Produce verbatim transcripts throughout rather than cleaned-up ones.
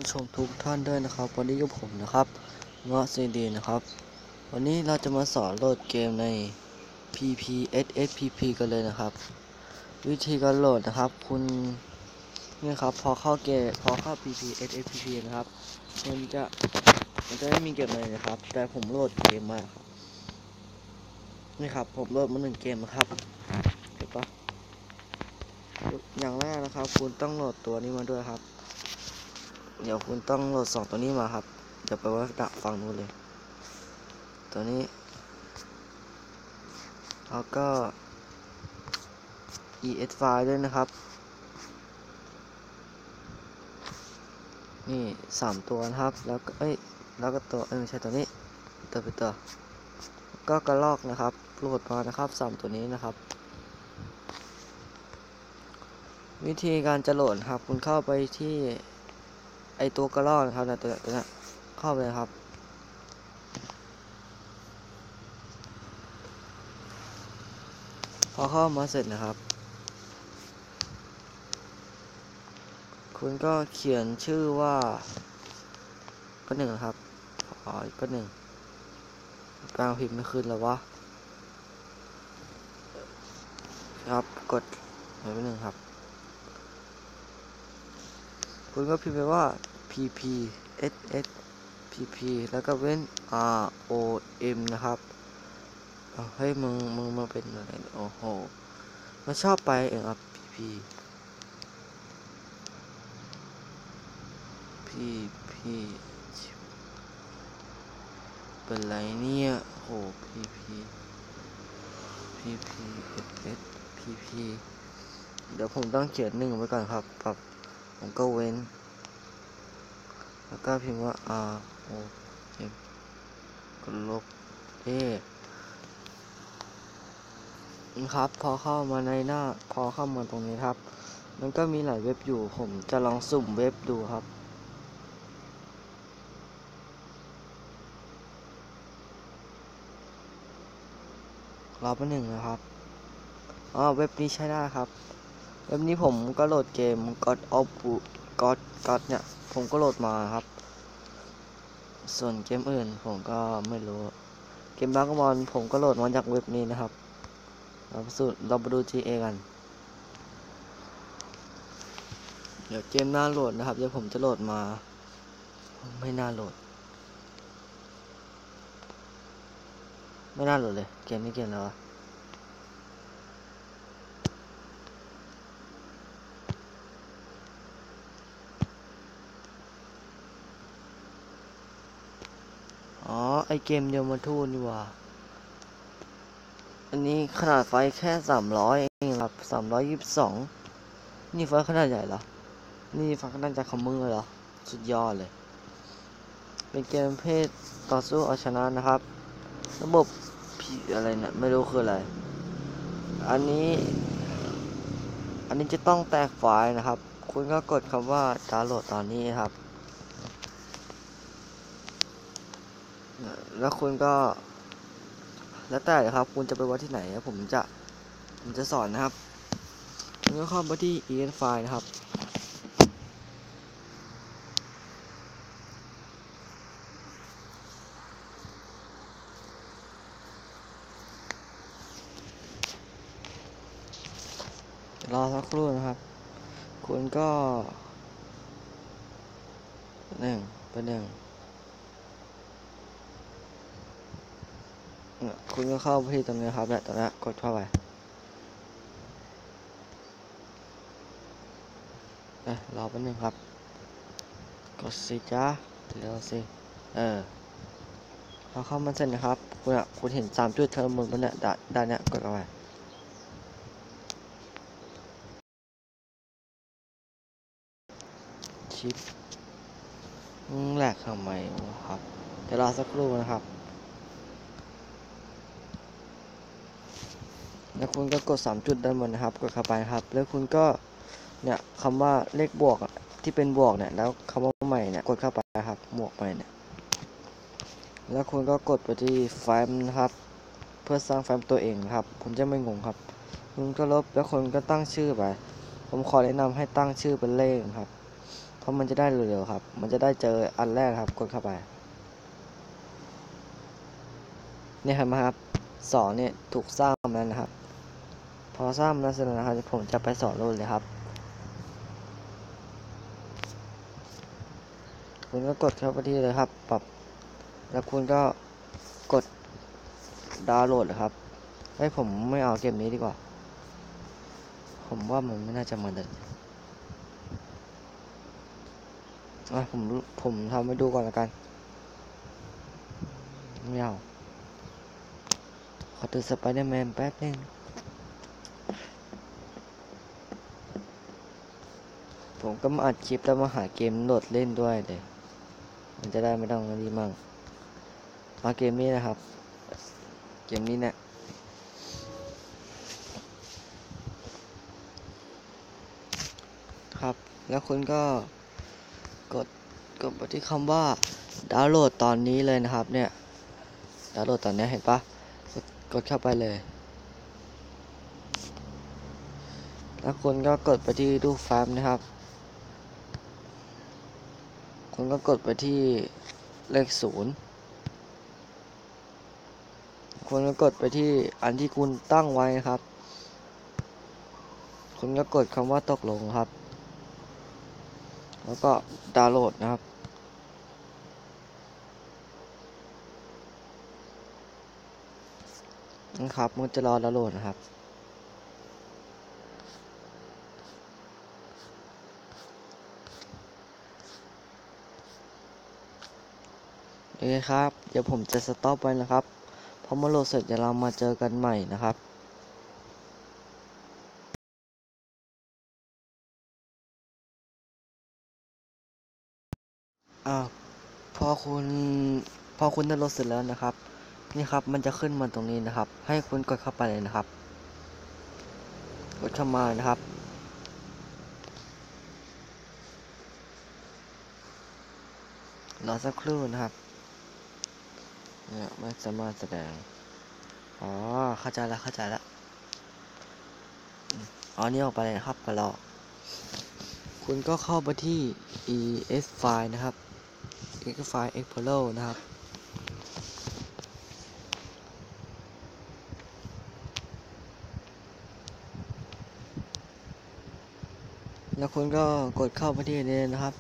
ชมทุกท่านด้วยนะครับวันนี้กับผมนะครับเงาะซีดีนะครับวันนี้เราจะมาสอนโหลดเกมใน พี พี เอส เอส พี พี กันเลยนะครับวิธีการโหลดนะครับคุณนี่ครับพอเข้าเกมพอเข้า พี พี เอส เอส พี พี นะครับมันจะมันจะไม่มีเกมเลยนะครับแต่ผมโหลดเกมมาครับนี่ครับผมโหลดมาหนึ่งเกมนะครับเห็นปะอย่างแรกนะครับคุณต้องโหลดตัวนี้มาด้วยครับเดี๋ยวคุณต้องโหลดสองตัวนี้มาครับเดี๋ยวไปว่าดักฟังนู้นเลยตัวนี้แล้วก็ อี เอส ไฟล์ ด้วยนะครับนี่สามตัวนะครับแล้วก็เอ้ยแล้วก็ตัวเอ้ยไม่ใช่ตัวนี้ตัวเป็นตัวก็กระลอกนะครับโหลดมานะครับสามตัวนี้นะครับวิธีการจะโหลดครับคุณเข้าไปที่ไอตัวกระลอกนะครับนะตัวตัวนี้เข้าไปเลยครับพอเข้ามาเสร็จนะครับคุณก็เขียนชื่อว่าก็หนึ่งนะครับอ๋อก็หนึ่งกลางพิมพ์ไม่ขึ้นแล้ววะครับกดไปหนึ่งครับคุณก็พิมพ์ไปว่า พี พี เอส เอส พี พี แล้วก็เว้น R O M นะครับเฮ้ยมึงมึงมาเป็นอะไรโอ้โหมันชอบไปเองครับ พี พี พี เป็นไรเนี่ยโห พี พี พี พี เอส เอส พี พี เดี๋ยวผมต้องเขียนหนึ่งไว้ก่อนครับปรับผมก็เว้นแล้วก็พิมพ์ว่า R O M กดลบ A ครับพอเข้ามาในหน้าพอเข้ามาตรงนี้ครับมันก็มีหลายเว็บอยู่ผมจะลองสุ่มเว็บดูครับรอแป๊บหนึ่งนะครับอ๋อเว็บนี้ใช้ได้ครับเว็บนี้ผมก็โหลดเกม God of God God เนี่ยผมก็โหลดมาครับส่วนเกมอื่นผมก็ไม่รู้เกมบัคบอลผมก็โหลดมาจากเว็บนี้นะครับเราสุดเราไปดู จี เอ กันเดี๋ยวเกมน่าโหลดนะครับเดี๋ยวผมจะโหลดมาไม่น่าโหลดไม่น่าโหลดเลยเกมนี้เกมแล้วอ๋อไอเกมเดียวมาทู่นี่ว่าอันนี้ขนาดไฟแค่สามร้อยเองครับสามร้อยยี่สิบสองนี่ไฟขนาดใหญ่เหรอนี่ไฟขนาดจากคอมมือเหรอสุดยอดเลยเป็นเกมเพศต่อสู้เอาชนะนะครับระบบผีอะไรเนี่ยไม่รู้คืออะไรอันนี้อันนี้จะต้องแตกไฟล์นะครับคุณก็กดคำว่าดาวน์โหลดตอนนี้ครับแล้วคุณก็แล้วแต่เลยครับคุณจะไปวัดที่ไหนผมจะผมจะสอนนะครับคุณก็เข้าไปที่ อี เอ็น ไฟล์ นะครับรอสักครู่นะครับคุณก็หนึ่งเป็นหนึ่งคุณก็เข้าไปที่ตรงนี้ครับเนี่ยตรงนี้กดเข้าไปเอ้ยรอแป๊บนึงครับกดสิจ้าเร็วสิเออพอเข้ามาเสร็จนะครับคุณอ่ะคุณเห็นสามจุดเทอร์มินเนี่ยด้านด้านเนี้ยกดเข้าไปชิปแหลกทำไมครับเดี๋ยวรอสักครู่นะครับแล้วคุณก็กดสามจุดด้านบนนะครับกดเข้าไปครับแล้วคุณก็เนี่ยคำว่าเลขบวกที่เป็นบวกเนี่ยแล้วคำว่าใหม่เนี่ยกดเข้าไปครับบวกใหม่เนี่ยแล้วคุณก็กดไปที่ไฟล์นะครับเพื่อสร้างไฟล์ตัวเองครับคุณจะไม่งงครับคุณก็ลบแล้วคุณก็ตั้งชื่อไปผมขอแนะนำให้ตั้งชื่อเป็นเลขครับเพราะราะมันจะได้เร็วๆครับมันจะได้เจออันแรกครับกดเข้าไปเนี่ยเห็นไหมครับสองเนี่ยถูกสร้างมาแล้วนะครับพอสร้างมาแล้วเสร็จแล้วนะครับผมจะไปสอนรูปเลยครับคุณก็กดเข้าไปที่เลยครับปรับแล้วคุณก็กดดาวน์โหลดนะครับให้ผมไม่เอาเกมนี้ดีกว่าผมว่ามันไม่น่าจะมาเดินอ่ะผมผมทำให้ดูก่อนละกันไม่เอาขอดูสไปเดอร์แมนแป๊บนึงผมก็มาอัดคลิปแล้วมาหาเกมโหลดเล่นด้วยเลยมันจะได้ไม่ต้องรีบมั่งมาเกมนี้นะครับเกมนี้เนี่ยครับแล้วคุณก็กดกดไปที่คำว่าดาวน์โหลดตอนนี้เลยนะครับเนี่ยดาวน์โหลดตอนนี้เห็นปะกดกดเข้าไปเลยแล้วคุณก็กดไปที่รูปแฟ้มนะครับคุณก็กดไปที่เลขศูนย์คุณก็กดไปที่อันที่คุณตั้งไว้นะครับคุณก็กดคำว่าตกลงครับแล้วก็ดาวน์โหลดนะครับนะครับมันจะรอดาวน์โหลดนะครับโอเคครับเดี๋ยวผมจะสต็อปไว้นะครับพอมาโหลดเสร็จเดี๋ยวเรามาเจอกันใหม่นะครับอ้าวพอคุณพอคุณดาวน์โหลดเสร็จแล้วนะครับนี่ครับมันจะขึ้นมาตรงนี้นะครับให้คุณกดเข้าไปเลยนะครับกดเข้ามานะครับรอสักครู่นะครับเนี่ยไม่สามารถแสดงอ๋อเข้าใจแล้วเข้าใจแล้วอ๋อนี่ออกไปเลยนะครับก็รอคุณก็เข้าไปที่ อี เอส File นะครับ อี เอส File Explorer นะครับแล้วคุณก็กดเข้าไปที่นี้นะครับ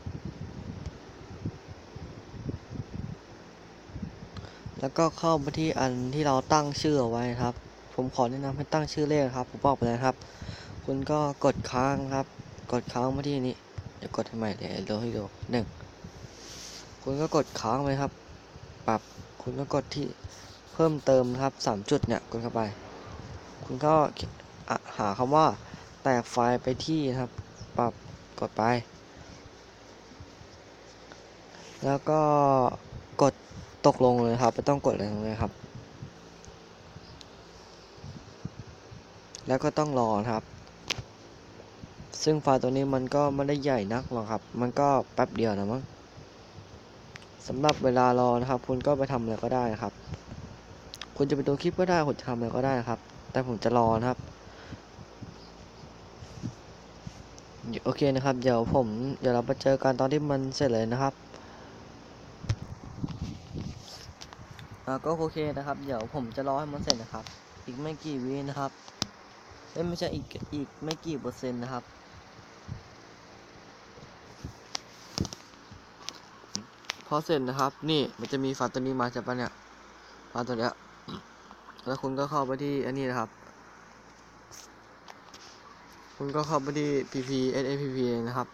แล้วก็เข้าไปที่อันที่เราตั้งชื่อเอาไว้ครับผมขอแนะนำให้ตั้งชื่อเลขครับผมบอกไปเลยครับคุณก็กดค้างครับกดค้างมาที่นี้เดี๋ยวกดให้ใหม่เดี๋ยวดูให้ดูหนึ่งคุณก็กดค้างไว้ครับปรับคุณก็กดที่เพิ่มเติมครับสามจุดเนี่ยกดเข้าไปคุณก็หาคำว่าแตกไฟล์ไปที่นะครับปรับกดไปแล้วก็กดตกลงเลยครับไม่ต้องกดอะไรเลยครับแล้วก็ต้องรอครับซึ่งไฟล์ตัวนี้มันก็ไม่ได้ใหญ่นักหรอกครับมันก็แป๊บเดียวนะมั้งสำหรับเวลารอนะครับคุณก็ไปทำอะไรก็ได้นะครับคุณจะไปดูคลิปก็ได้คุณจะทำอะไรก็ได้ครับแต่ผมจะรอนะครับโอเคนะครับเดี๋ยวผมเดี๋ยวเราไปเจอกันตอนที่มันเสร็จเลยนะครับอ่าก็โอเคนะครับเดี๋ยวผมจะรอให้มันเสร็จนะครับอีกไม่กี่วินะครับไม่ใช่อีกอีกไม่กี่เปอร์เซ็นต์นะครับพอเสร็จนะครับนี่มันจะมีไฟล์ตัวนี้มาใช่ปะเนี่ยไฟล์ตัวเนี้ยแล้วคุณก็เข้าไปที่อันนี้นะครับคุณก็เข้าไปที่ พี พี เอส เอส พี พี นะครับ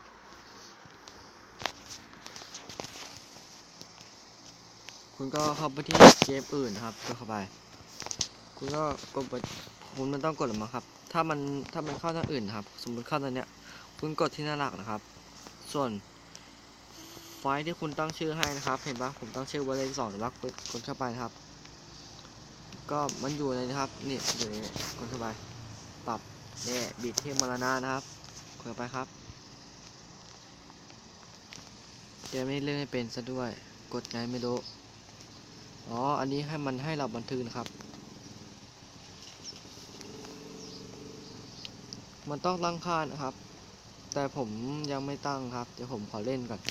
คุณก็เข้าไปที่เกมอื่นนะครับก็เข้าไปคุณก็กดคุณมันต้องกดหรือมั้งครับถ้ามันถ้ามันเข้าทางอื่นนะครับสมมติเข้าทางเนี้ยคุณกดที่หน้าหลักนะครับส่วนไฟล์ที่คุณตั้งชื่อให้นะครับเห็นปะผมตั้งชื่อไว้เลขสองหรือว่ากดกดเข้าไปนะครับก็มันอยู่ในนะครับนี่อยู่ในกดเข้าไปปรับเนี่ยบีทเทมมรณะนะครับกดเข้าไปครับเกมไม่เล่นไม่เป็นซะด้วยกดไงไม่รู้อ๋ออันนี้ให้มันให้เราบันทึกนะครับมันต้องตั้งค่านะครับแต่ผมยังไม่ตั้งครับเดี๋ยวผมขอเล่นก่อน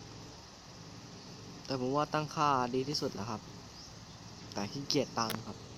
แต่ผมว่าตั้งค่าดีที่สุดแล้วครับแต่ขี้เกียจตั้งครับ